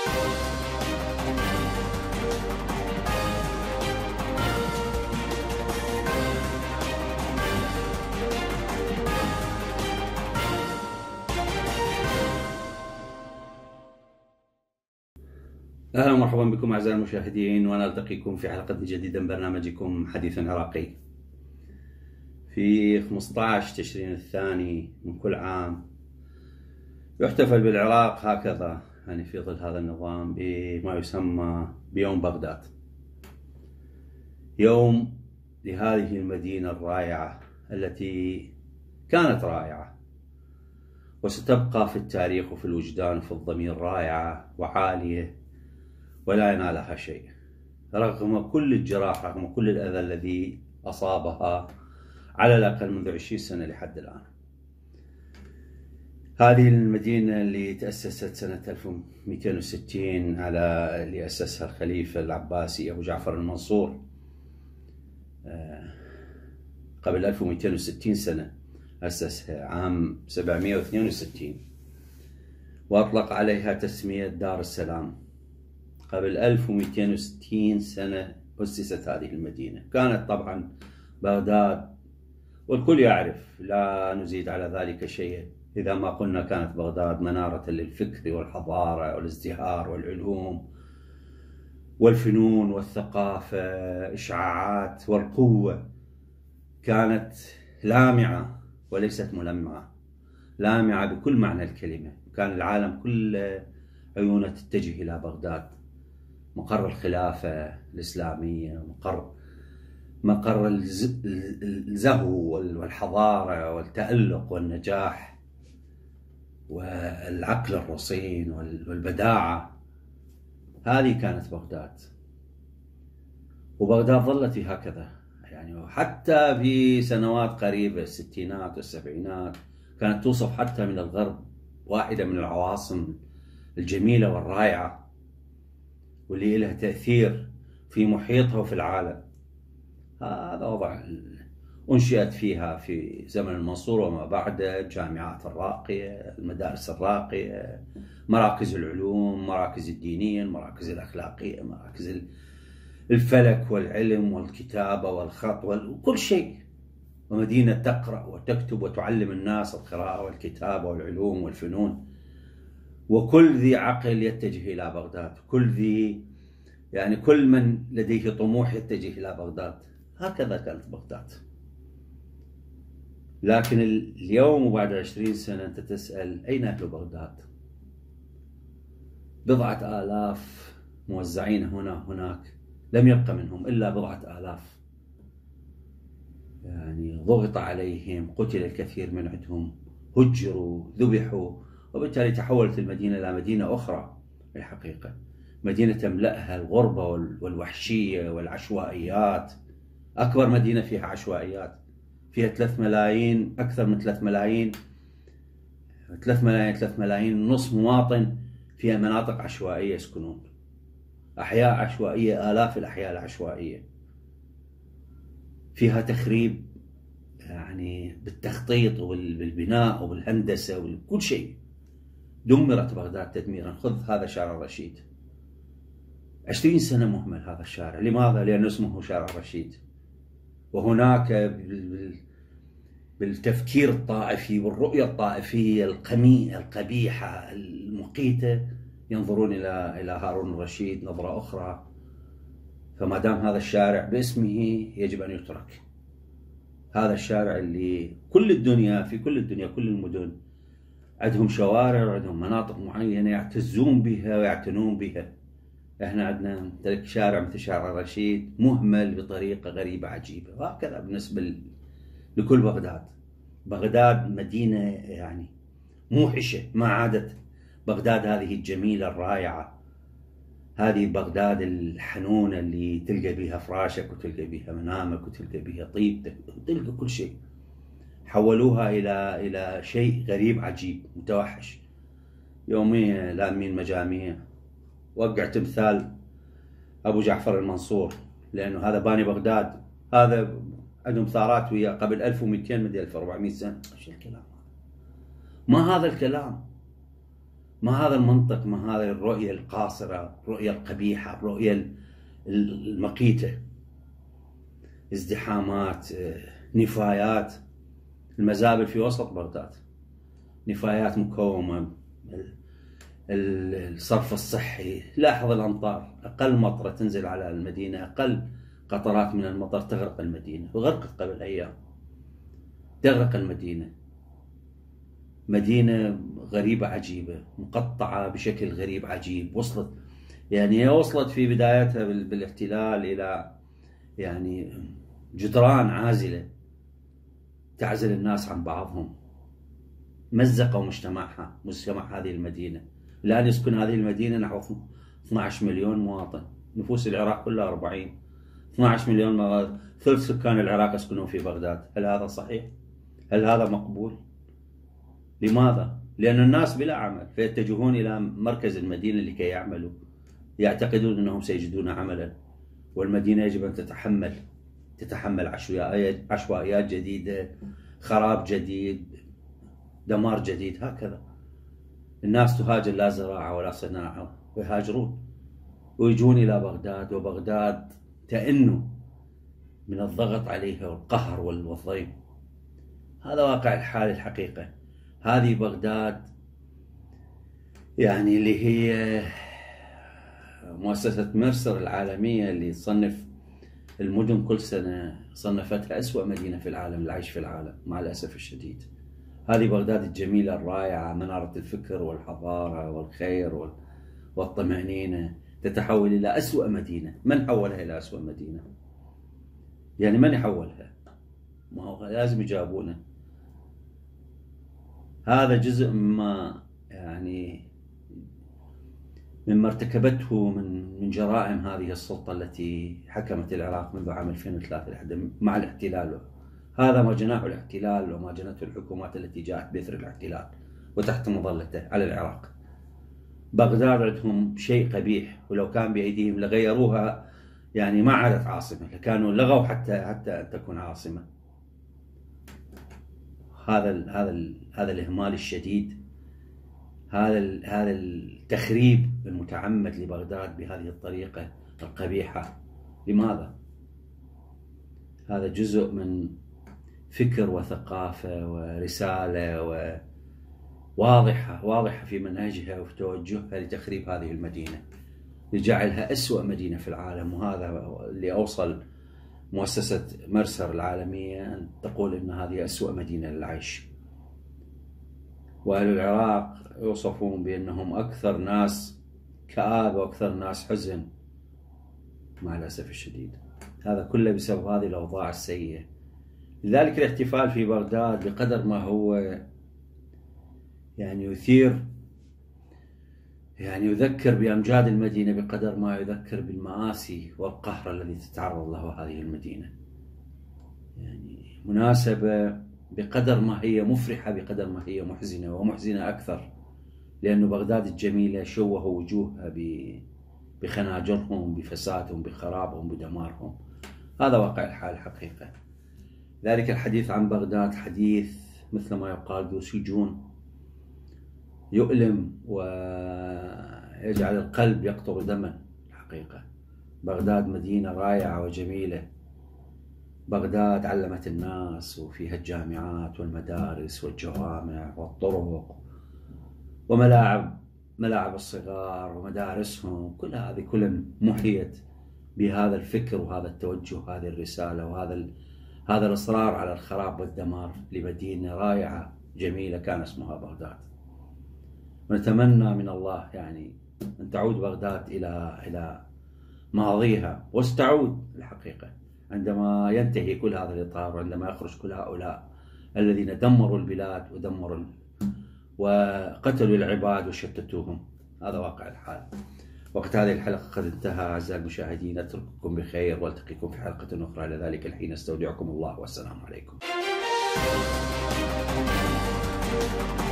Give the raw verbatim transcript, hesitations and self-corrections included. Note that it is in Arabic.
أهلا ومرحبا بكم أعزائي المشاهدين، ونلتقيكم في حلقة جديدة من برنامجكم حديث عراقي. في خمسة عشر تشرين الثاني من كل عام يحتفل بالعراق هكذا، يعني في ظل هذا النظام، بما يسمى بيوم بغداد، يوم لهذه المدينة الرائعة التي كانت رائعة وستبقى في التاريخ وفي الوجدان وفي الضمير رائعة وعالية ولا ينالها شيء، رغم كل الجراح، رغم كل الأذى الذي أصابها على الأقل منذ عشرين سنة لحد الآن. هذه المدينة اللي تأسست سنة ألف ومئتين وستين على اللي أسسها الخليفة العباسي أبو جعفر المنصور قبل ألف ومئتين وستين سنة، أسسها عام سبعمئة واثنين وستين وأطلق عليها تسمية دار السلام. قبل ألف ومئتين وستين سنة أسست هذه المدينة. كانت طبعا بغداد، والكل يعرف، لا نزيد على ذلك شيء إذا ما قلنا كانت بغداد منارة للفكر والحضارة والازدهار والعلوم والفنون والثقافة، إشعاعات والقوة. كانت لامعة وليست ملمعة، لامعة بكل معنى الكلمة. كان العالم كله عيونه تتجه إلى بغداد، مقر الخلافة الإسلامية، مقر مقر الزهو والحضارة والتألق والنجاح والعقل الرصين والبداعة. هذه كانت بغداد، وبغداد ظلت هكذا، يعني حتى في سنوات قريبة، الستينات والسبعينات، كانت توصف حتى من الغرب واحدة من العواصم الجميلة والرائعة واللي لها تأثير في محيطها وفي العالم. هذا وضع أنشئت فيها في زمن المنصور وما بعده الجامعات الراقية، المدارس الراقية، مراكز العلوم، مراكز الدينية، المراكز الأخلاقية، مراكز الفلك والعلم والكتابة والخط وكل شيء، ومدينة تقرأ وتكتب وتعلم الناس القراءة والكتابة والعلوم والفنون. وكل ذي عقل يتجه إلى بغداد، كل ذي يعني كل من لديه طموح يتجه إلى بغداد. هكذا كانت بغداد. لكن اليوم وبعد عشرين سنة أنت تسأل أين أهل بغداد؟ بضعة آلاف موزعين هنا هناك، لم يبق منهم إلا بضعة آلاف. يعني ضغط عليهم، قتل الكثير من عندهم، هجروا، ذبحوا، وبالتالي تحولت المدينة إلى مدينة أخرى الحقيقة، مدينة تملأها الغربة والوحشية والعشوائيات. أكبر مدينة فيها عشوائيات، فيها ثلاث ملايين، أكثر من ثلاث ملايين، ثلاث ملايين ثلاث ملايين نصف مواطن، فيها مناطق عشوائية يسكنون، أحياء عشوائية، آلاف الأحياء العشوائية. فيها تخريب يعني بالتخطيط وبالبناء وبالهندسة وكل شيء. دمرت بغداد تدميرا. خذ هذا شارع الرشيد، عشرين سنة مهمل هذا الشارع. لماذا؟ لأنه اسمه شارع الرشيد، وهناك بالتفكير الطائفي والرؤية الطائفية القميئة القبيحة المقيتة ينظرون إلى إلى هارون الرشيد نظرة أخرى. فما دام هذا الشارع باسمه يجب أن يترك. هذا الشارع اللي كل الدنيا، في كل الدنيا كل المدن عندهم شوارع وعندهم مناطق معينة يعتزون بها ويعتنون بها. احنا عندنا شارع مثل شارع الرشيد مهمل بطريقة غريبة عجيبة. وهكذا بالنسبة لكل بغداد. بغداد مدينة يعني موحشة، ما عادت بغداد هذه الجميلة الرائعة، هذه بغداد الحنونة اللي تلقى بها فراشك وتلقى بها منامك وتلقى بها طيبتك وتلقى كل شيء. حولوها إلى إلى شيء غريب عجيب متوحش. يوميا لامين مجاميع، وقع تمثال أبو جعفر المنصور لأنه هذا باني بغداد. هذا عندهم ثارات ويا قبل ألف ومئتين مدري ألف وأربعمئة سنة. ايش الكلام هذا؟ ما هذا الكلام. ما هذا المنطق، ما هذه الرؤية القاصرة، الرؤية القبيحة، الرؤية المقيتة. ازدحامات، نفايات، المزابل في وسط بغداد، نفايات مكومة، الصرف الصحي. لاحظ الأمطار، أقل مطرة تنزل على المدينة، أقل قطرات من المطر تغرق المدينة، وغرقت قبل أيام، تغرق المدينة. مدينة غريبة عجيبة، مقطعة بشكل غريب عجيب. وصلت يعني هي وصلت في بدايتها بالاحتلال إلى يعني جدران عازلة تعزل الناس عن بعضهم، مزقوا مجتمعها، مجتمع هذه المدينة. الآن يسكن هذه المدينة نحو اثني عشر مليون مواطن، نفوس العراق كلها أربعين. اثني عشر مليون مواطن، ثلث سكان العراق يسكنون في بغداد. هل هذا صحيح؟ هل هذا مقبول؟ لماذا؟ لأن الناس بلا عمل، فيتجهون إلى مركز المدينة لكي يعملوا، يعتقدون أنهم سيجدون عملا. والمدينة يجب أن تتحمل تتحمل عشوائيات جديدة، خراب جديد، دمار جديد. هكذا الناس تهاجر، لا زراعة ولا صناعة، ويهاجرون ويجون إلى بغداد، وبغداد تئن من الضغط عليها والقهر والضيم. هذا واقع الحال الحقيقة. هذه بغداد يعني اللي هي مؤسسة ميرسر العالمية اللي تصنف المدن كل سنة، صنفتها أسوأ مدينة في العالم للعيش في العالم مع الأسف الشديد. هذه بغداد الجميلة الرائعة، منارة الفكر والحضارة والخير والطمأنينة، تتحول إلى أسوأ مدينة. من حولها إلى أسوأ مدينة؟ يعني من يحولها؟ ما هو لازم يجاوبونه. هذا جزء مما يعني مما ارتكبته من من جرائم هذه السلطة التي حكمت العراق منذ عام ألفين وثلاثة مع الاحتلال. هذا ما جناه الاحتلال وما جنته الحكومات التي جاءت بإثر الاحتلال وتحت مظلته على العراق. بغداد عندهم شيء قبيح، ولو كان بأيديهم لغيروها، يعني ما عادت عاصمة، لكانوا لغوا حتى حتى أن تكون عاصمة. هذا ال هذا ال هذا الإهمال الشديد، هذا ال هذا التخريب المتعمد لبغداد بهذه الطريقة القبيحة. لماذا؟ هذا جزء من فكر وثقافة ورسالة واضحة واضحة في منهجها وفي توجهها لتخريب هذه المدينة، لجعلها أسوأ مدينة في العالم. وهذا اللي أوصل مؤسسة ميرسر العالمية أن تقول أن هذه أسوأ مدينة للعيش. وأهل العراق يوصفون بأنهم أكثر ناس كآبة وأكثر ناس حزن مع الأسف الشديد. هذا كله بسبب هذه الأوضاع السيئة. لذلك الاحتفال في بغداد بقدر ما هو يعني يثير، يعني يذكر بأمجاد المدينة، بقدر ما يذكر بالمآسي والقهر الذي تتعرض له هذه المدينة. يعني مناسبة بقدر ما هي مفرحة بقدر ما هي محزنة، ومحزنة أكثر، لأن بغداد الجميلة شوهوا وجوهها بخناجرهم، بفسادهم، بخرابهم، بدمارهم. هذا واقع الحال حقيقة. ذلك الحديث عن بغداد حديث مثل ما يقال ذو سجون، يؤلم ويجعل القلب يقطر دما. حقيقة بغداد مدينة رائعة وجميلة. بغداد علمت الناس، وفيها الجامعات والمدارس والجوامع والطرق وملاعب ملاعب الصغار ومدارسهم، كل هذه كلها محيت بهذا الفكر وهذا التوجه وهذه الرسالة وهذا هذا الإصرار على الخراب والدمار لمدينة رائعة جميلة كان اسمها بغداد. ونتمنى من الله يعني أن تعود بغداد إلى إلى ماضيها، واستعود الحقيقة عندما ينتهي كل هذا الإطار، وعندما يخرج كل هؤلاء الذين دمروا البلاد ودمروا وقتلوا العباد وشتتوهم. هذا واقع الحال. وقت هذه الحلقة قد انتهى. أعزائي المشاهدين، أترككم بخير والتقيكم في حلقة أخرى. إلى ذلك الحين استودعكم الله، والسلام عليكم.